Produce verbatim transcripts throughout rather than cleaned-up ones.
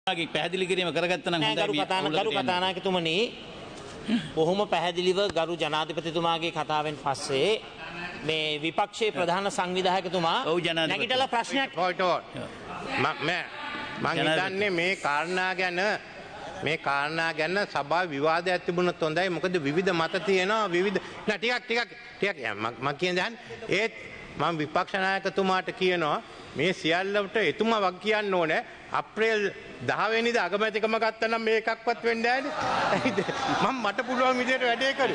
පැහැදිලි කිරීම කරගත්තා නම් හොඳයි. ගරු කතාන ගරු කතානායකතුමනි බොහොම පැහැදිලිව ගරු ජනාධිපතිතුමාගේ කතාවෙන් පස්සේ මේ විපක්ෂයේ ප්‍රධාන සංවිධායකතුමා නැගිටලා ප්‍රශ්නයක් මම මම හිතන්නේ මේ කාරණා ගැන මේ කාරණා ගැන සභාවේ විවාදයක් තිබුණොත් හොඳයි. මොකද විවිධ මත තියෙනවා විවිධ නෑ ටිකක් ටිකක් ටිකක් මම කියන්නේ ඒත් මම විපක්ෂ නායකතුමාට කියනවා මේ සියල්ලට එතුමා වග කියන්න ඕනේ. අප්‍රේල් දහ වෙනිදා අගමැතිකම ගත්තා නම් මේකක්වත් වෙන්නේ නැහැ නේ. මම මට පුළුවන් විදියට වැඩේ කරේ.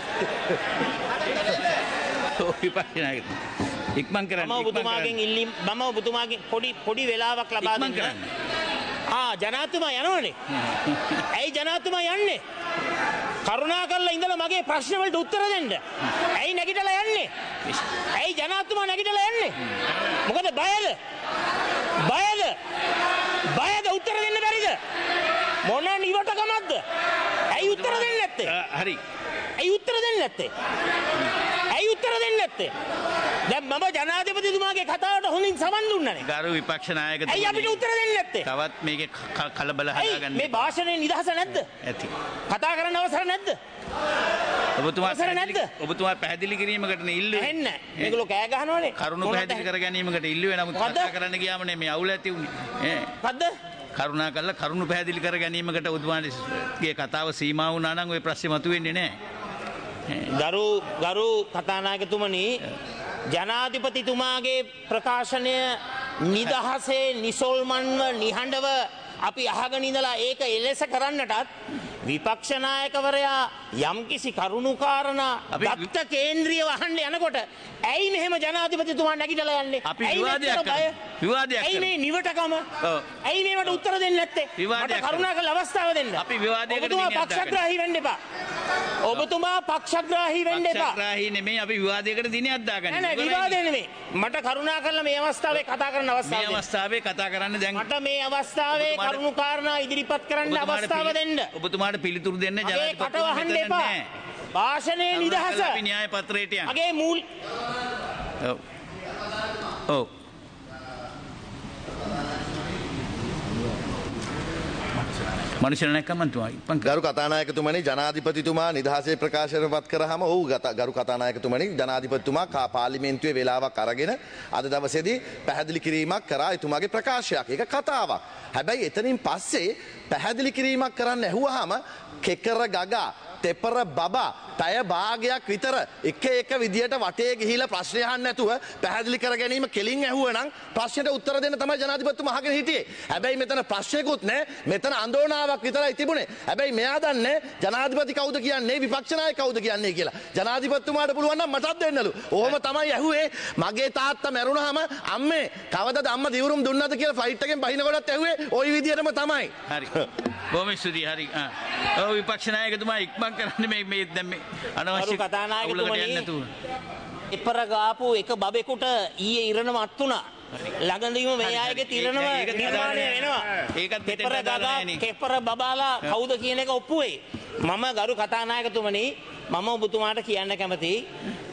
විපක්ෂ නායකතුමා ඉක්මන් කරන්න. මම ඔබතුමාගෙන් ඉල්ලීම් මම ඔබතුමාගෙන් පොඩි පොඩි වෙලාවක් ලබා දෙන්න. ආ ජනාධිපතිතුමා යනවනේ. ඇයි ජනාධිපතිතුමා යන්නේ? කරුණාකරලා ඉඳලා මගේ ප්‍රශ්න වලට උත්තර දෙන්න. ඇයි නැගිටලා යන්නේ? ඇයි ජනාධිපතිතුමා නැගිටලා යන්නේ? මොකද බයද? බයද? බයද උත්තර දෙන්න බැරිද? මොන නිවටකමක්ද? ඇයි උත්තර දෙන්නේ නැත්තේ? හරි. ඇයි උත්තර දෙන්නේ නැත්තේ? ඇයි උත්තර දෙන්නේ නැත්තේ? දැන් මම ජනාධිපතිතුමාගේ කතාවට හොඳින් සමන් දුන්නානේ. ගරු විපක්ෂ නායකතුමනි. ඇයි අපිට උත්තර දෙන්නේ නැත්තේ? තවත් මේකේ කලබල හදාගන්න. මේ භාෂණයේ නිදහස නැද්ද? ඇති. කතා කරන්න අවසර නැද්ද? ඔබතුමා අවසර නැද්ද? ඔබතුමා පැහැදිලි කිරීමකට නේ ඉල්ලුවේ. ඇහෙන්න. මේගොල්ලෝ කෑ ගහනවනේ. කරුණු පැහැදිලි කර ගැනීමකට ඉල්ලුවේ. නමුත් කතා කරන්න ගියාම නේ මේ අවුල ඇති උනේ. ඈ. මොකද්ද? කරුණා කළා කරුණු පැහැදිලි කර ගැනීමකට ඔබතුමාගේ කතාව සීමා වුණා නම් ওই ප්‍රශ්නේ මතුවෙන්නේ නැහැ. ගරු ගරු කතානායකතුමනි ජනාධිපතිතුමාගේ ප්‍රකාශනය නිදහසේ නිසල්මන්ව නිහඬව අපි අහගෙන ඉඳලා ඒක එලෙස කරන්නටත් විපක්ෂ නායකවරයා යම්කිසි කරුණු කාරණා දත්ත කේන්ද්‍රීයව අහන්න යනකොට ඇයි මෙහෙම ජනාධිපතිතුමා නැගිටලා යන්නේ? අපි විවාදයක් කරමු. විවාදයක් ඇයි මේ නිවටකම? ඇයි මේවට උත්තර දෙන්නේ නැත්තේ? මට කරුණාකරලා අවස්ථාව දෙන්න. අපි විවාදයකට ඔබතුමා පක්ෂග්‍රාහී වෙන්න එපා. ඔබතුමා පක්ෂග්‍රාහී වෙන්න එපා. පක්ෂග්‍රාහී නෙමෙයි අපි විවාදයකට දිනයක් දාගන්නේ. නෑ නෑ විවාදය නෙමෙයි. මට කරුණාකරලා මේ අවස්ථාවේ කතා කරන්න අවස්ථාව දෙන්න. මේ අවස්ථාවේ කතා කරන්න දැන් මට මේ අවස්ථාවේ කරුණු කාරණා ඉදිරිපත් කරන්න අවස්ථාව දෙන්න. ඔබතුමාට පිළිතුරු දෙන්න ජනාධිපතිතුමා මෙතන නැහැ. භාෂණයේ නිදහස. අපි න්‍යාය පත්‍රයට යන්න. මගේ මූල ඔව්. ඔව්. මනුෂ්‍ය නැකමන්තුමා ඉක්මන් ගරු කතානායකතුමනි ජනාධිපතිතුමා නිදහසේ ප්‍රකාශනපත් කරාම ඔව් ගරු කතානායකතුමනි ජනාධිපතිතුමා පාර්ලිමේන්තුවේ වෙලාවක් අරගෙන අද දවසේදී පැහැදිලි කිරීමක් කරා එතුමාගේ ප්‍රකාශයක්. ඒක කතාවක්. හැබැයි එතනින් පස්සේ පැහැදිලි කිරීමක් කරන්න ඇහුවාම කෙකර ගගා තෙපර බබා පැය භාගයක් විතර එක එක විදියට වටේ ගිහිලා ප්‍රශ්න අහන්න නැතුව පැහැදිලි කර ගැනීම කෙලින් ඇහුවනම් ප්‍රශ්නෙට උත්තර දෙන්න තමයි ජනාධිපතිතුමා අහගෙන හිටියේ. හැබැයි මෙතන ප්‍රශ්නයකුත් නැහැ. මෙතන අඳෝනාවක් විතරයි තිබුණේ. හැබැයි මෙයා දන්නේ ජනාධිපති කවුද කියන්නේ විපක්ෂ නායක කවුද කියන්නේ කියලා. ජනාධිපතිතුමාට පුළුවන් නම් මටත් දෙන්නලු. ඔහොම තමයි ඇහුවේ. මගේ තාත්තා මැරුණාම අම්මේ කවදද අම්මා දිවුරුම් දුන්නද කියලා ෆ්ලයිට් එකෙන් බහිනකොටත් ඇහුවේ ওই විදියටම තමයි. හරි. බොහොම ස්තුතියි. හරි. ආ. ඔව් විපක්ෂ නායකතුමා ඉක්මන් කරන්නේ මේ මේ දැන් මේ අනවශ්‍ය කතානායකතුමනි එපර ගාපු එක බබෙකුට ඊයේ ඉරණම අත් වුණා. ළඟදීම මේ අයගේ තිරණම නිර්මාණය වෙනවා. ඒකත් පෙපර ගගා කෙපර බබාලා කවුද කියන එක ඔප්පු වෙයි. මම ගරු කතානායකතුමනි මම ඔබතුමාට කියන්න කැමතියි